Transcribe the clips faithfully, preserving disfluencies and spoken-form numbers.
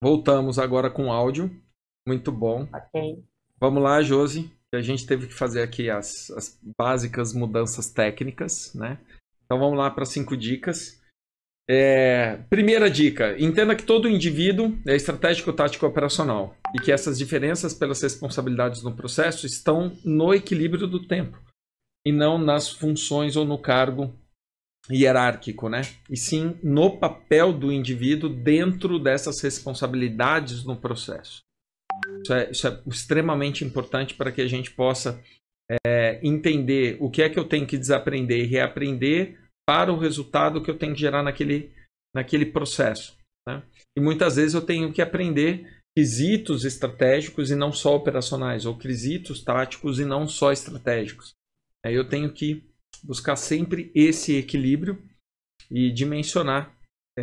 Voltamos agora com áudio. Muito bom. Ok. Vamos lá, Josi. A gente teve que fazer aqui as, as básicas mudanças técnicas, né? Então vamos lá para cinco dicas. É, primeira dica: entenda que todo indivíduo é estratégico, tático e operacional e que essas diferenças pelas responsabilidades no processo estão no equilíbrio do tempo e não nas funções ou no cargo hierárquico, né? E sim no papel do indivíduo dentro dessas responsabilidades no processo. Isso é, isso é extremamente importante para que a gente possa é, entender o que é que eu tenho que desaprender e reaprender para o resultado que eu tenho que gerar naquele, naquele processo, né? E muitas vezes eu tenho que aprender quesitos estratégicos e não só operacionais, ou quesitos táticos e não só estratégicos. Aí eu tenho que buscar sempre esse equilíbrio e dimensionar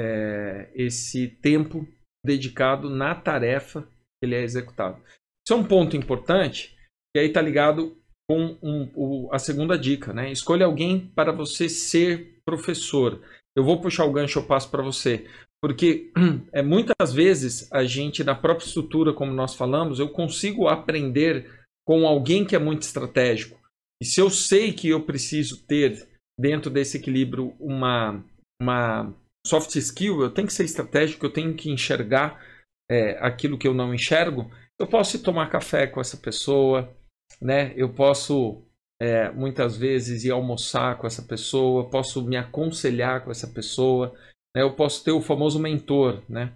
é, esse tempo dedicado na tarefa que ele é executado. Isso é um ponto importante, que aí está ligado com um, o, a segunda dica, né? Escolha alguém para você ser professor. Eu vou puxar o gancho, eu passo para você. Porque é, muitas vezes a gente, na própria estrutura, como nós falamos, eu consigo aprender com alguém que é muito estratégico. E se eu sei que eu preciso ter, dentro desse equilíbrio, uma, uma soft skill, eu tenho que ser estratégico, eu tenho que enxergar é, aquilo que eu não enxergo, eu posso ir tomar café com essa pessoa, né? Eu posso, é, muitas vezes, ir almoçar com essa pessoa, posso me aconselhar com essa pessoa, né? Eu posso ter o famoso mentor, né?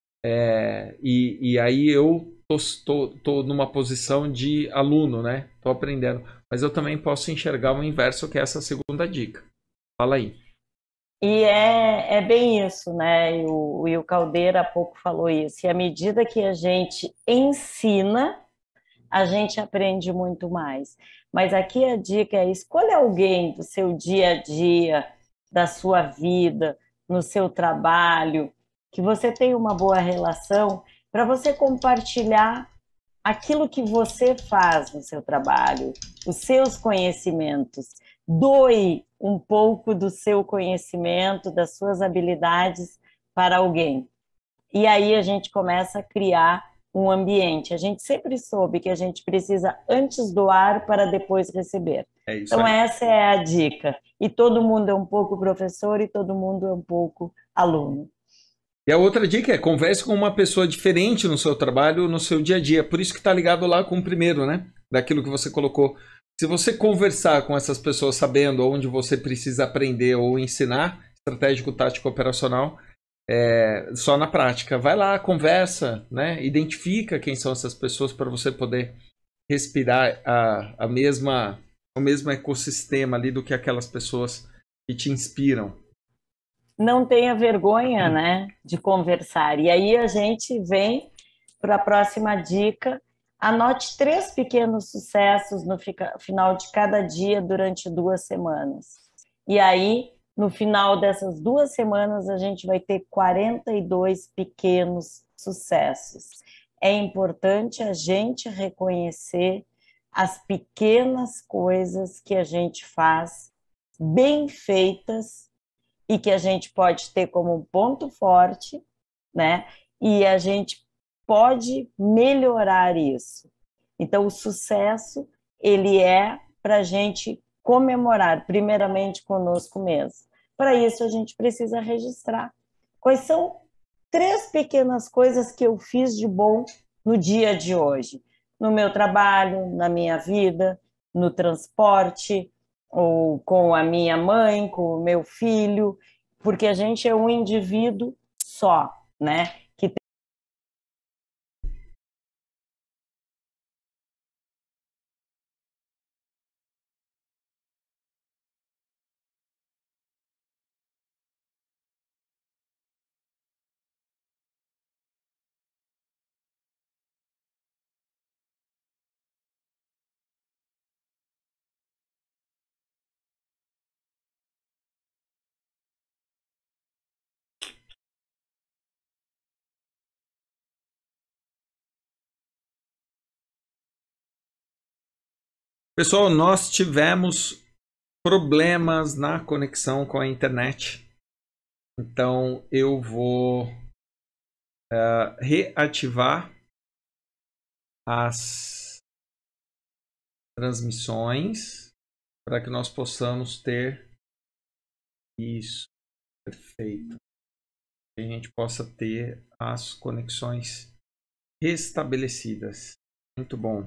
É, e, e aí eu tô, tô, tô numa posição de aluno, né? Tô aprendendo. Mas eu também posso enxergar o inverso, que é essa segunda dica. Fala aí. E é, é bem isso, né? E o, o Will Caldeira há pouco falou isso. E à medida que a gente ensina, a gente aprende muito mais. Mas aqui a dica é: escolha alguém do seu dia a dia, da sua vida, no seu trabalho, que você tenha uma boa relação, para você compartilhar aquilo que você faz no seu trabalho, os seus conhecimentos. Doe um pouco do seu conhecimento, das suas habilidades para alguém. E aí a gente começa a criar um ambiente. A gente sempre soube que a gente precisa antes doar para depois receber. É isso Então aí. essa é a dica. E todo mundo é um pouco professor e todo mundo é um pouco aluno. E a outra dica é: converse com uma pessoa diferente no seu trabalho, no seu dia a dia. Por isso que está ligado lá com o primeiro, né? Daquilo que você colocou. Se você conversar com essas pessoas sabendo onde você precisa aprender ou ensinar, estratégico, tático, operacional, é, só na prática. Vai lá, conversa, né? Identifica quem são essas pessoas para você poder respirar a, a mesma, o mesmo ecossistema ali do que aquelas pessoas que te inspiram. Não tenha vergonha, né, de conversar. E aí a gente vem para a próxima dica. Anote três pequenos sucessos no final de cada dia durante duas semanas. E aí, no final dessas duas semanas, a gente vai ter quarenta e dois pequenos sucessos. É importante a gente reconhecer as pequenas coisas que a gente faz bem feitas e que a gente pode ter como um ponto forte, né? E a gente pode melhorar isso. Então, o sucesso, ele é para a gente comemorar, primeiramente conosco mesmo. Para isso, a gente precisa registrar quais são três pequenas coisas que eu fiz de bom no dia de hoje, no meu trabalho, na minha vida, no transporte, ou com a minha mãe, com o meu filho, porque a gente é um indivíduo só, né? Que Pessoal, nós tivemos problemas na conexão com a internet. Então eu vou uh, reativar as transmissões para que nós possamos ter isso. Perfeito. Que a gente possa ter as conexões restabelecidas. Muito bom.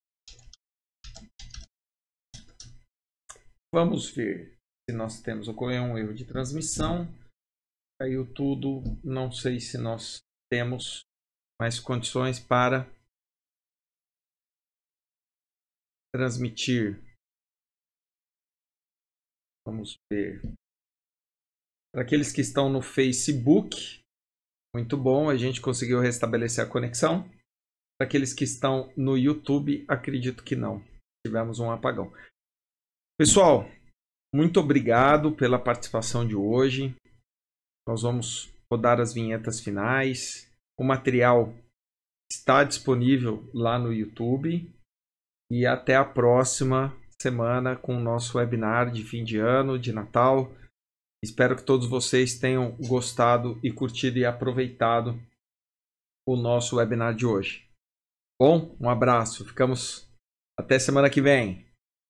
Vamos ver se nós temos. Ocorreu um erro de transmissão. Caiu tudo. Não sei se nós temos mais condições para transmitir. Vamos ver. Para aqueles que estão no Facebook, muito bom, a gente conseguiu restabelecer a conexão. Para aqueles que estão no YouTube, acredito que não. Tivemos um apagão. Pessoal, muito obrigado pela participação de hoje. Nós vamos rodar as vinhetas finais. O material está disponível lá no YouTube. E até a próxima semana com o nosso webinar de fim de ano, de Natal. Espero que todos vocês tenham gostado e curtido e aproveitado o nosso webinar de hoje. Bom, um abraço. Ficamos até semana que vem.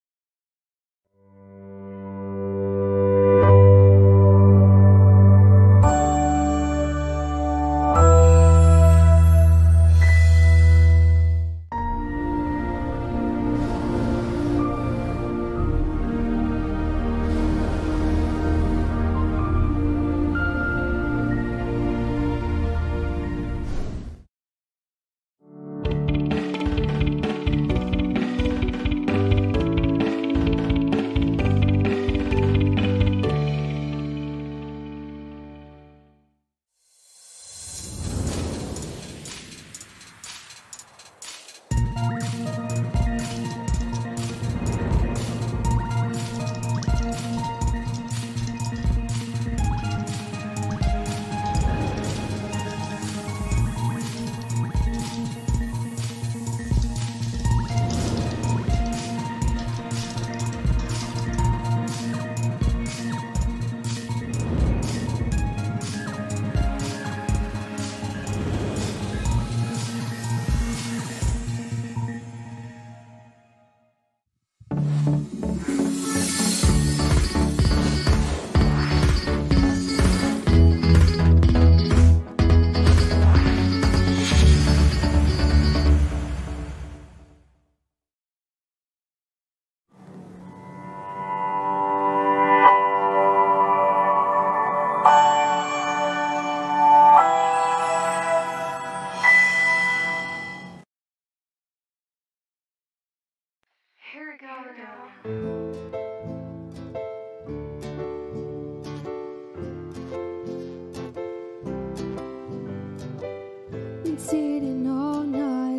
Been sitting all night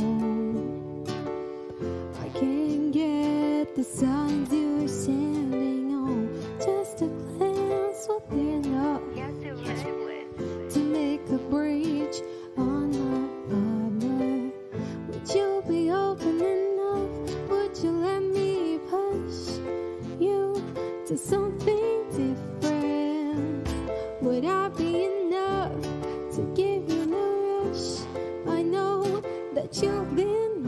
long. I can't get the signs you're sending on. Just a glance within the to make a bridge on my armor. Would you be open enough? Would you let me push you to something different? Would I be enough to give you the rush? I know that you've been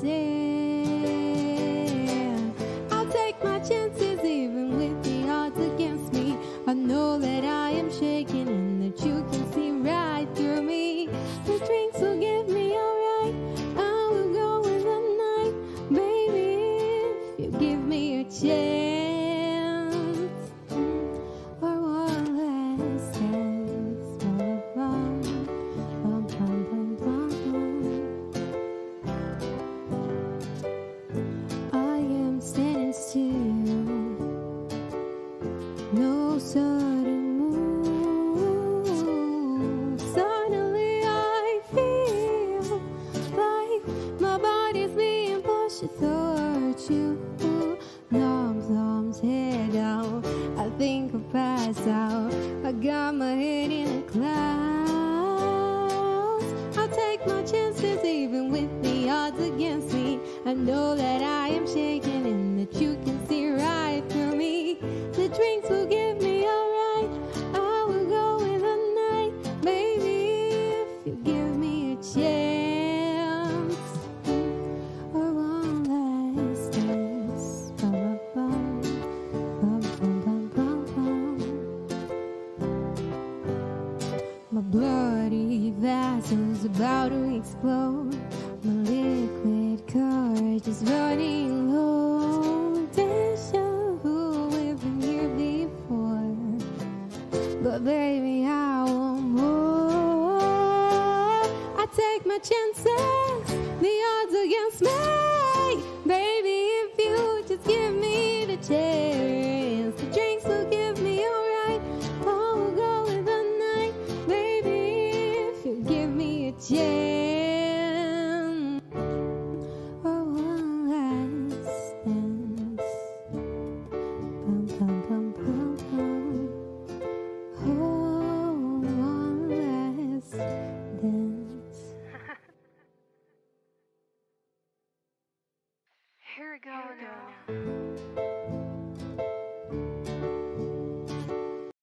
missing. I'll take my chances even with the odds against me. I know that I am shaking and that you can see right through me. The drinks will give me alright. I will go in the night, baby, if you give me a chance. For one last dance, bum, bum, bum, bum, bum, bum. I am standing still, no sudden move. Suddenly I feel like my body's being pushed towards you. Thumbs, thumbs, head down. I think I'll pass out. I got my head in the clouds. I'll take my chances even with the odds against me. I know that I am shaking and that you can see right through me. The drinks will give me alright. I will go in the night, baby, if you jam. Oh, one last dance. Bum, bum, bum, bum, bum. Oh, one last dance. Here we go now.